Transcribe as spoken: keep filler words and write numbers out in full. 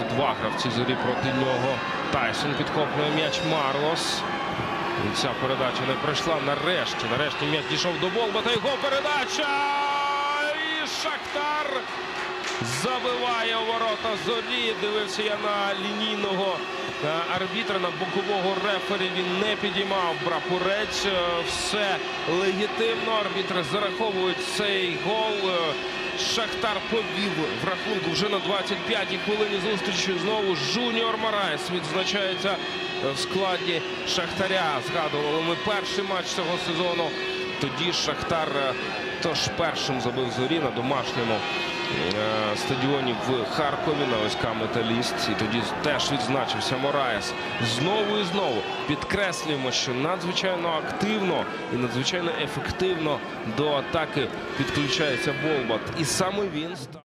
Два гравці Зорі проти нього. Тайсон підхоплює м'яч. Марлос. І ця передача не пройшла. Нарешті, нарешті м'яч дійшов до Болбата. Його передача! І Шахтар забиває у ворота Зорі. Дивився я на лінійного арбітра, на бокового рефері. Він не підіймав прапорець. Все легітимно. Арбітри зараховують цей гол. Шахтар повів в рахунку вже на двадцять п'ятій хвилині зустрічі. Знову Жуніор Мораєс відзначається в складі Шахтаря. Згадували ми перший матч цього сезону. Тоді Шахтар тож першим забив Зорі на домашньому е стадіоні в Харкові на ОСК «Металіст». І тоді теж відзначився Мораєс. Знову і знову підкреслюємо, що надзвичайно активно і надзвичайно ефективно до атаки підключається Болбат. І саме він став...